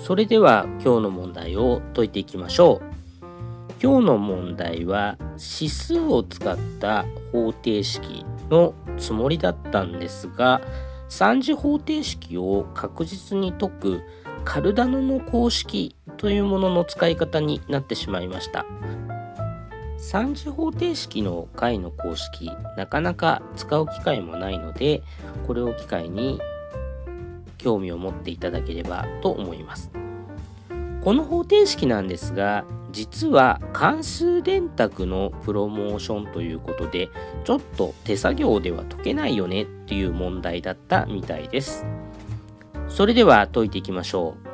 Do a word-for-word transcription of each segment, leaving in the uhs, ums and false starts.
それでは今日の問題を解いていきましょう。今日の問題は指数を使った方程式のつもりだったんですが、三次方程式を確実に解くカルダノの公式というものの使い方になってしまいました。三次方程式の解の公式、なかなか使う機会もないので、これを機会に興味を持っていただければと思います。この方程式なんですが、実は関数電卓のプロモーションということで、ちょっと手作業では解けないよねっていう問題だったみたいです。それでは解いていきましょう。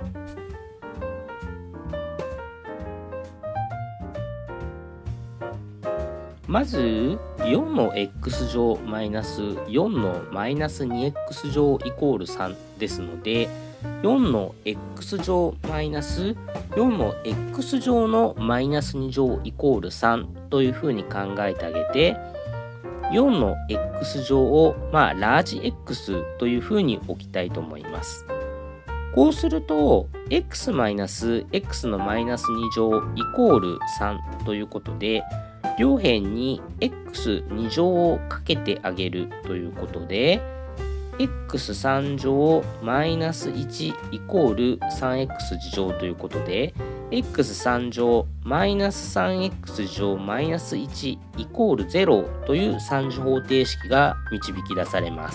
まずよんの x 乗マイナスよんのマイナス にエックス 乗イコールさんですので、よんの x 乗マイナスよんの x 乗のマイナスに乗イコールさんというふうに考えてあげて、よんの x 乗をまあラージ X というふうに置きたいと思います。こうすると x マイナス x のマイナスに乗イコールさんということで、両辺に エックスに 乗をかけてあげるということで、エックスさん 乗マイナスいちイコール さんエックス 次乗ということで、エックスさん 乗マイナス さんエックス 乗マイナスいちイコールゼロという三次方程式が導き出されます。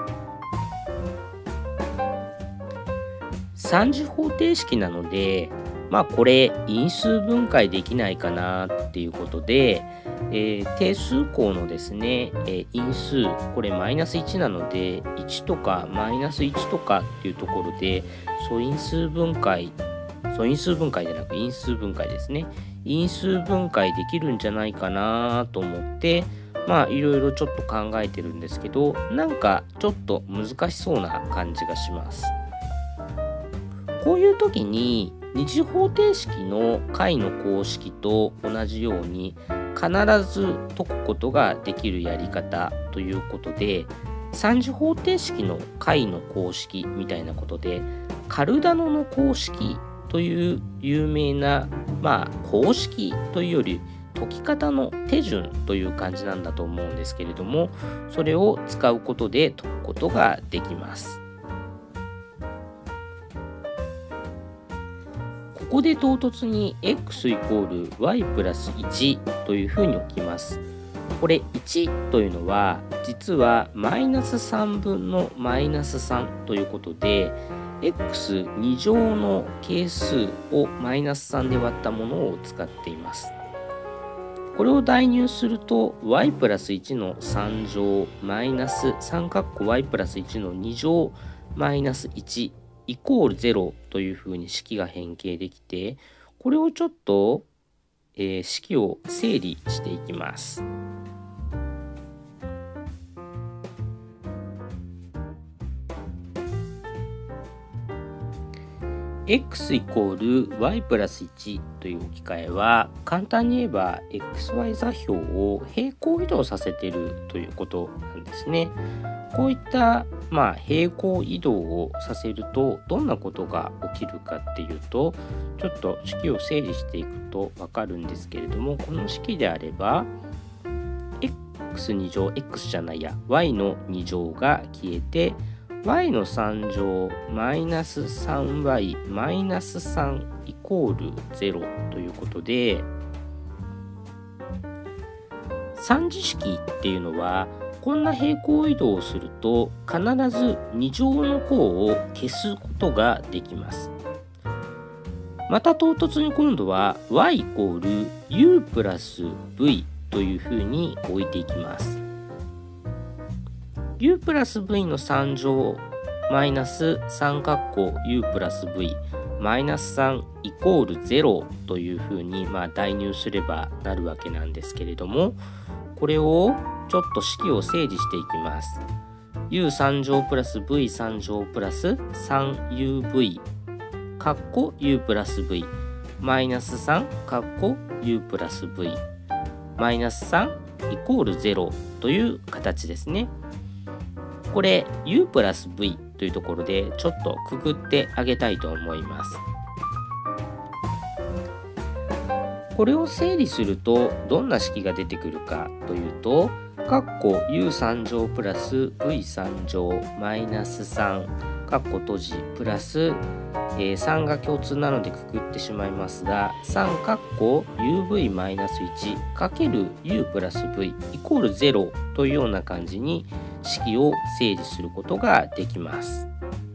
三次方程式なので、まあこれ因数分解できないかなっていうことで、えー、定数項のですね、えー、因数、これマイナスいちなのでいちとかマイナスいちとかっていうところで素因数分解、素因数分解じゃなく因数分解ですね。因数分解できるんじゃないかなと思って、まあいろいろちょっと考えてるんですけど、なんかちょっと難しそうな感じがします。こういう時に二次方程式の解の公式と同じように必ず解くことができるやり方ということで、三次方程式の解の公式みたいなことでカルダノの公式という有名な、まあ公式というより解き方の手順という感じなんだと思うんですけれども、それを使うことで解くことができます。ここで唐突に x イコール y プラスいちというふうに置きます。これいちというのは実はマイナスさんぶんのマイナスさんということで、 エックスに 乗の係数をマイナスさんで割ったものを使っています。これを代入すると y プラスいちのさん乗マイナスさん y プラスいちのに乗マイナスいちイコールゼロというふうに式が変形できて、これをちょっと、えー、式を整理していきます。x イコール y プラスいちという置き換えは、簡単に言えば エックスワイ 座標を平行移動させているということなんですね。こういった、まあ、平行移動をさせるとどんなことが起きるかっていうと、ちょっと式を整理していくと分かるんですけれども、この式であれば エックスに 乗 x じゃないや y のに乗が消えて y のさん乗マイナス さんワイ マイナスさんイコールゼロということで、三次式っていうのはこんな平行移動をすると必ずに乗の項を消すことができます。また唐突に今度は y イコール u プラス v というふうに置いていきます。u プラス v のさん乗マイナスさん u プラス v マイナスさんイコールゼロというふうにまあ代入すればなるわけなんですけれども、これをちょっと式を整理していきます。u さん 乗プラス v さん 乗プラス さんユーブイ かっこ u プラス v マイナスさんかっこ u プラス v マイナスさんイコールゼロという形ですね。これ u プラス v というところでちょっとくくってあげたいと思います。これを整理するとどんな式が出てくるかというと、括弧 ユーさん 乗プラス ブイさん 乗マイナスさん括弧閉じプラス、えー、さんが共通なのでくくってしまいますが、さん括弧 ユーブイマイナスいち かける U プラス V イコールゼロというような感じに式を整理することができます。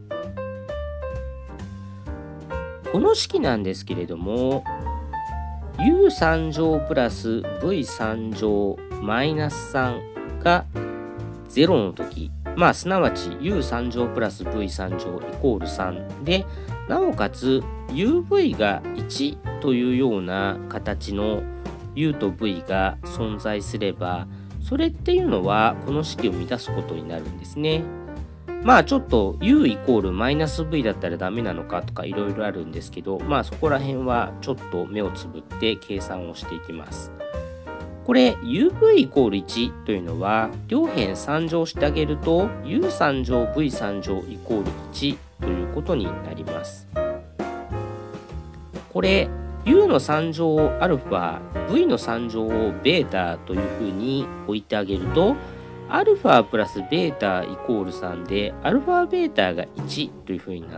この式なんですけれども、ユーさん 乗プラス ブイさん 乗マイナスさんがゼロの時、まあすなわち ユーさん 乗プラス ブイさん 乗イコールさんで、なおかつ ユーブイ がいちというような形の U と V が存在すれば、それっていうのはこの式を満たすことになるんですね。まあちょっと U イコールマイナス V だったらダメなのかとかいろいろあるんですけど、まあそこら辺はちょっと目をつぶって計算をしていきます。これ ユーブイ イコールいちというのは両辺さん乗してあげると ユーさん 乗 ブイさん 乗イコールいちということになります。これ U のさん乗をアルファ、V のさん乗をベータというふうに置いてあげると、アルファプラスベータイコールさんで、アルファベータがいちというふうになって、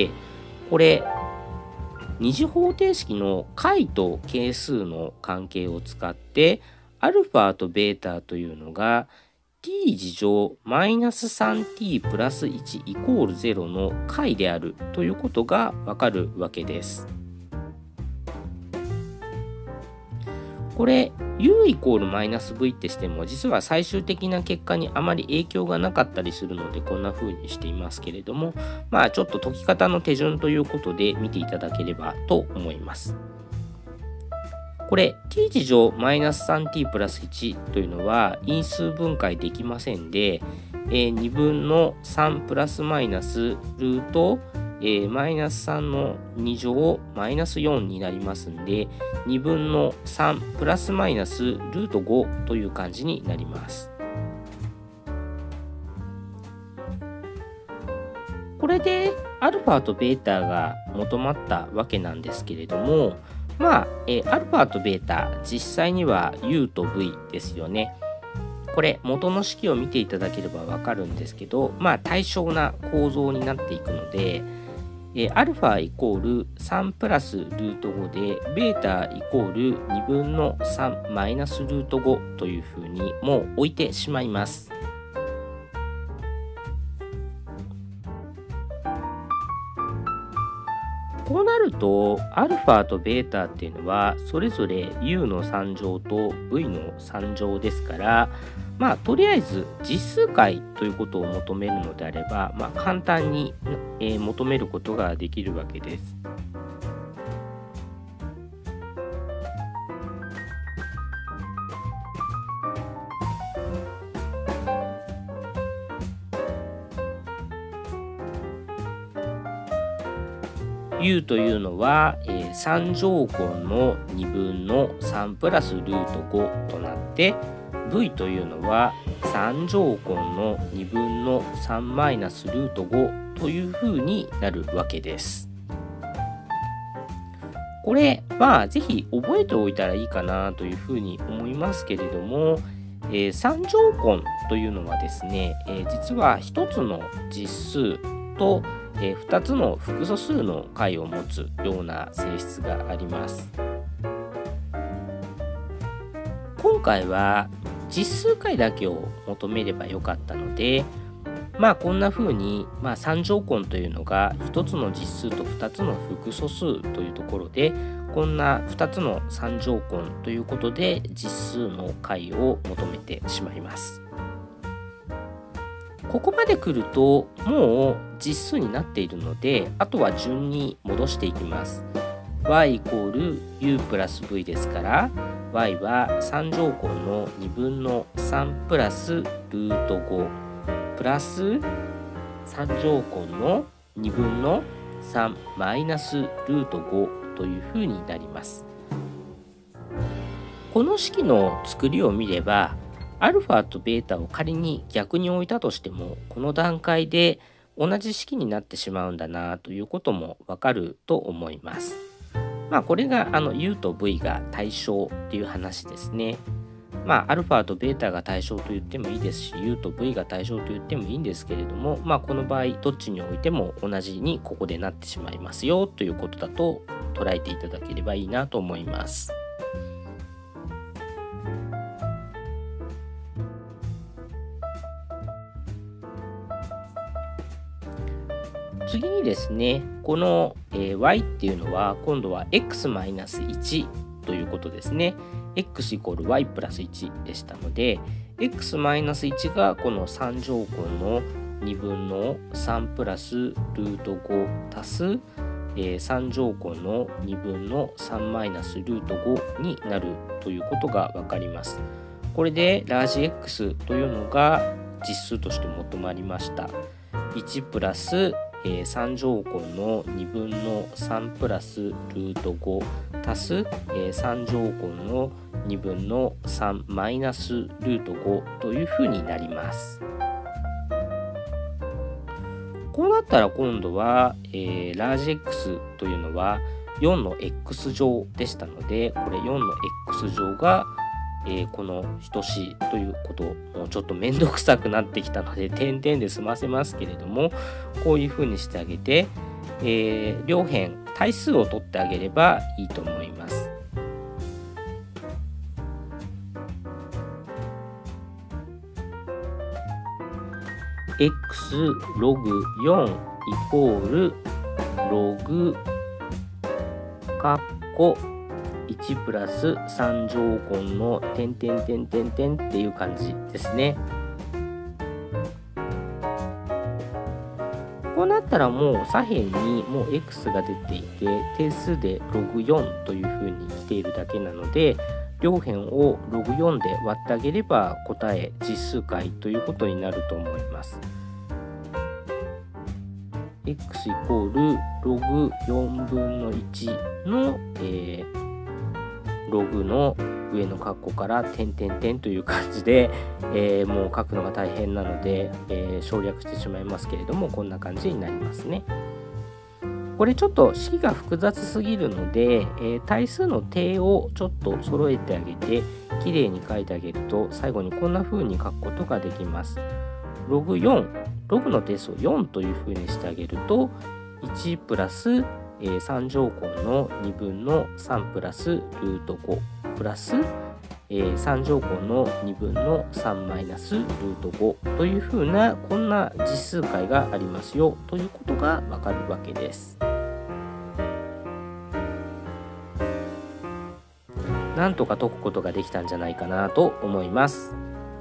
これ、二次方程式の解と係数の関係を使って、アルファとベータというのが t 次乗マイナス さんティー プラスいちイコールゼロの解であるということがわかるわけです。これ U イコールマイナス V ってしても実は最終的な結果にあまり影響がなかったりするのでこんな風にしていますけれども、まあちょっと解き方の手順ということで見ていただければと思います。これ t 次乗マイナス さんティー プラスいちというのは因数分解できませんで、えー、にぶんのさんプラスマイナスルートえー、マイナスさんのに乗マイナスよんになりますんで、にぶんのさんプラスマイナスルートごという感じになります。これでアルファとベータが求まったわけなんですけれども、まあ、えー、アルファとベータ実際には U と V ですよね。これ元の式を見ていただければわかるんですけど、まあ対称な構造になっていくので、えアルファイコールさんプラスルートごで、ベータイコールにぶんのさんマイナスルートごというふうにもう置いてしまいます。こうなると、アルファとベータっていうのは、それぞれ U のさん乗と V のさん乗ですから、まあ、とりあえず実数解ということを求めるのであれば、まあ、簡単に、えー、求めることができるわけです。U というのは、えー、さん乗根のにぶんのさんプラスルートごとなって、V というのはさん乗根のにぶんのさんマイナスルートごというふうになるわけです。これ、まあ、ぜひ覚えておいたらいいかなというふうに思いますけれども、えー、さん乗根というのはですね、えー、実はひとつの実数とえー、ふたつの複素数の解を持つような性質があります。今回は実数解だけを求めればよかったので、まあこんな風に、まあ、さん乗根というのがひとつの実数とふたつの複素数というところで、こんなふたつのさん乗根ということで実数の解を求めてしまいます。ここまで来るともう実数になっているので、あとは順に戻していきます。y イコール u プラス v ですから、y はさん乗根のにぶんのさんプラスルートごプラスさん乗根のにぶんのさんマイナスルートごというふうになります。この式の作りを見れば、アルファとベータを仮に逆に置いたとしても、この段階で同じ式になってしまうんだなということもわかると思います。まあこれがあの U と V が対象っていう話ですね。まあ、アルファとベータが対象と言ってもいいですし、U と V が対象と言ってもいいんですけれども、まあ、この場合、どっちにおいても同じにここでなってしまいますよということだと捉えていただければいいなと思います。次にですね、この、えー、y っていうのは今度は エックスマイナスいち ということですね。x イコール y プラスいちでしたので、エックスマイナスいち がこのさん乗根のにぶんのさんプラスルートご足す、えー、さん乗根のにぶんのさんマイナスルートごになるということがわかります。これでラージ X というのが実数として求まりました。いちプラスえー、さん乗根のにぶんのさんプラスルートご足す、えー、さん乗根のにぶんのさんマイナスルートごというふうになります。こうなったら今度は、えー、ラージ X というのはよんの X 乗でしたので、これよんの X 乗がえー、この等しいということもうちょっとめんどくさくなってきたので点々で済ませますけれども、こういうふうにしてあげて、えー、両辺対数を取ってあげればいいと思います。x ログよんイコールログカッコいちプラスさん乗根の点々点々点っていう感じですね。こうなったらもう左辺にもう x が出ていて定数でログよんというふうに来ているだけなので、両辺をログよんで割ってあげれば答え実数解ということになると思います。x イコールログよんぶんのいちの、えーログの上の括弧から点々点という感じで、えー、もう書くのが大変なので、えー、省略してしまいますけれども、こんな感じになりますね。これちょっと式が複雑すぎるので、えー、対数の定をちょっと揃えてあげてきれいに書いてあげると最後にこんな風に書くことができます。ログよん、ログの定数をよんという風にしてあげるといちプラスさん乗根のにぶんのさんプラスルートごプラスさん乗根のにぶんのさんマイナスルートごというふうなこんな実数解がありますよということがわかるわけです。なんとか解くことができたんじゃないかなと思います。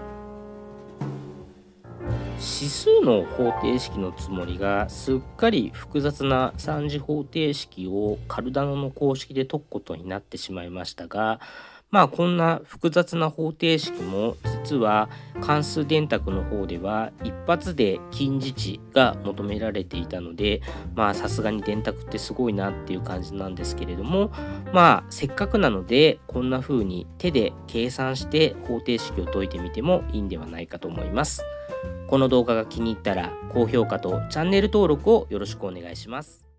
指数の方程式のつもりがすっかり複雑な三次方程式をカルダノの公式で解くことになってしまいましたが、まあこんな複雑な方程式も実は関数電卓の方では一発で近似値が求められていたので、まあさすがに電卓ってすごいなっていう感じなんですけれども、まあせっかくなのでこんな風に手で計算して方程式を解いてみてもいいんではないかと思います。この動画が気に入ったら高評価とチャンネル登録をよろしくお願いします。